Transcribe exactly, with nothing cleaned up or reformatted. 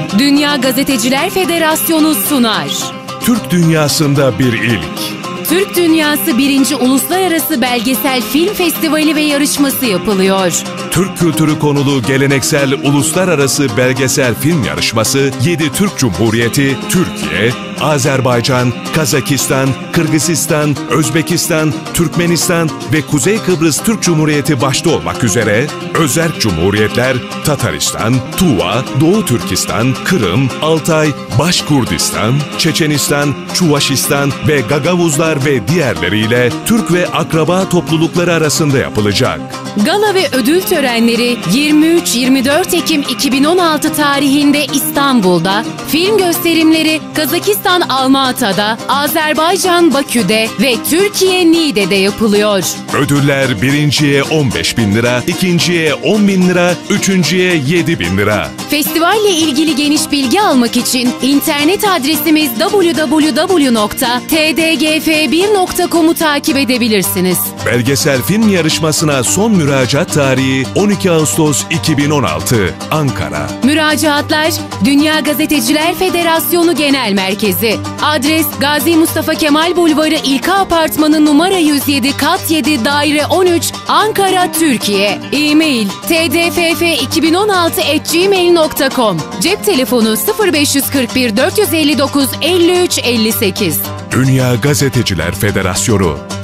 Dünya Gazeteciler Federasyonu sunar. Türk dünyasında bir ilk. Türk Dünyası birinci. Uluslararası Belgesel Film Festivali ve yarışması yapılıyor. Türk kültürü konulu geleneksel uluslararası belgesel film yarışması yedi Türk Cumhuriyeti, Türkiye, Azerbaycan, Kazakistan, Kırgızistan, Özbekistan, Türkmenistan ve Kuzey Kıbrıs Türk Cumhuriyeti başta olmak üzere özerk cumhuriyetler Tataristan, Tuva, Doğu Türkistan, Kırım, Altay, Başkurdistan, Çeçenistan, Çuvaşistan ve Gagavuzlar ve diğerleriyle Türk ve akraba toplulukları arasında yapılacak. Gala ve ödül törenleri yirmi üç yirmi dört Ekim iki bin on altı tarihinde İstanbul'da, film gösterimleri Kazakistan Almata'da, Azerbaycan Bakü'de ve Türkiye Niğde'de yapılıyor. Ödüller birinciye on beş bin lira, ikinciye on bin lira, üçüncüye yedi bin lira. Festivalle ilgili geniş bilgi almak için internet adresimiz w w w nokta t d g f bir nokta com'u takip edebilirsiniz. Belgesel film yarışmasına son müracaat tarihi on iki Ağustos iki bin on altı, Ankara. Müracaatlar Dünya Gazeteciler Federasyonu Genel Merkezi. Adres Gazi Mustafa Kemal Bulvarı İlka Apartmanı numara yüz yedi kat yedi daire on üç, Ankara, Türkiye. E-mail t d f f iki bin on altı at gmail nokta com. Cep telefonu sıfır beş kırk bir dört yüz elli dokuz elli üç elli sekiz. Dünya Gazeteciler Federasyonu.